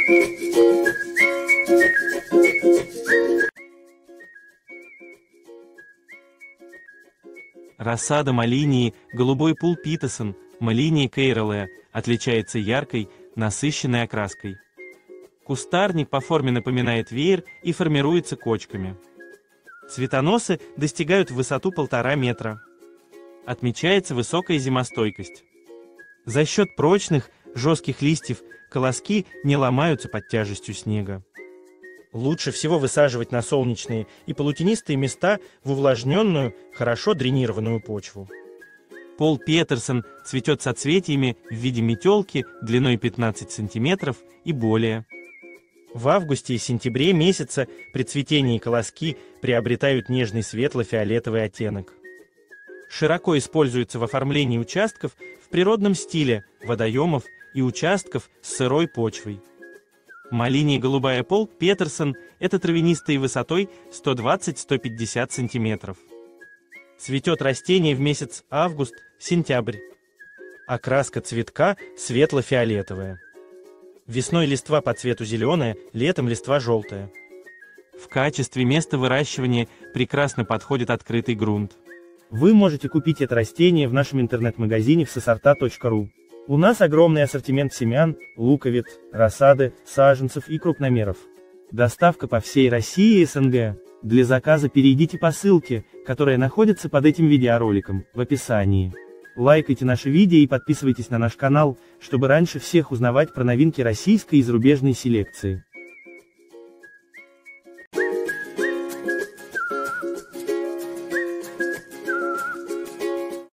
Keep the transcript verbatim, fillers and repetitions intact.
Рассада Малинии голубой Пул Питосон, Малинии кейролеа, отличается яркой, насыщенной окраской. Кустарник по форме напоминает веер и формируется кочками. Цветоносы достигают в высоту полтора метра. Отмечается высокая зимостойкость. За счет прочных, жестких листьев колоски не ломаются под тяжестью снега. Лучше всего высаживать на солнечные и полутенистые места в увлажненную, хорошо дренированную почву. Пол Петерсон цветет соцветиями в виде метелки длиной пятнадцать сантиметров и более. В августе и сентябре месяца при цветении колоски приобретают нежный светло-фиолетовый оттенок. Широко используется в оформлении участков в природном стиле, водоемов и участков с сырой почвой. Малиния голубая Пол Петерсон – это травянистые высотой сто двадцать — сто пятьдесят сантиметров. Цветет растение в месяц август-сентябрь. Окраска цветка светло-фиолетовая. Весной листва по цвету зеленая, летом листва желтая. В качестве места выращивания прекрасно подходит открытый грунт. Вы можете купить это растение в нашем интернет-магазине в сосорта точка ру. У нас огромный ассортимент семян, луковиц, рассады, саженцев и крупномеров. Доставка по всей России и эс эн гэ. Для заказа перейдите по ссылке, которая находится под этим видеороликом, в описании. Лайкайте наши видео и подписывайтесь на наш канал, чтобы раньше всех узнавать про новинки российской и зарубежной селекции.